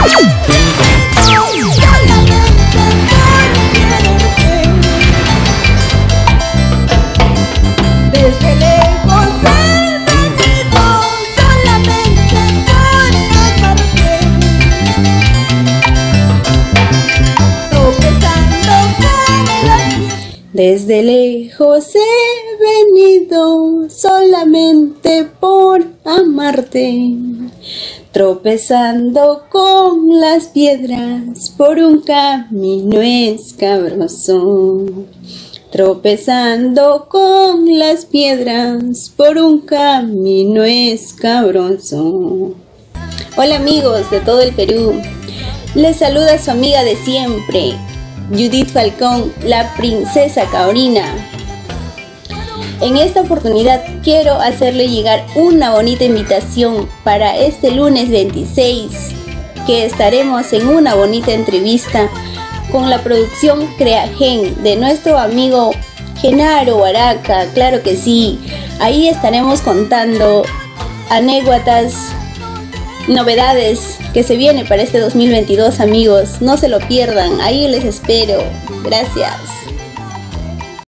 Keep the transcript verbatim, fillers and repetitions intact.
Desde lejos he venido solamente por amarte, tropezando con las... Desde lejos he venido solamente por amarte, tropezando con las piedras por un camino escabroso. Tropezando con las piedras por un camino escabroso. Hola amigos de todo el Perú, les saluda su amiga de siempre, Judith Falcón, la princesa Caorina. En esta oportunidad quiero hacerle llegar una bonita invitación para este lunes veintiséis, que estaremos en una bonita entrevista con la producción CreaGen de nuestro amigo Genaro Huaraca. Claro que sí, ahí estaremos contando anécdotas, novedades que se viene para este dos mil veintidós, amigos. No se lo pierdan, ahí les espero. Gracias.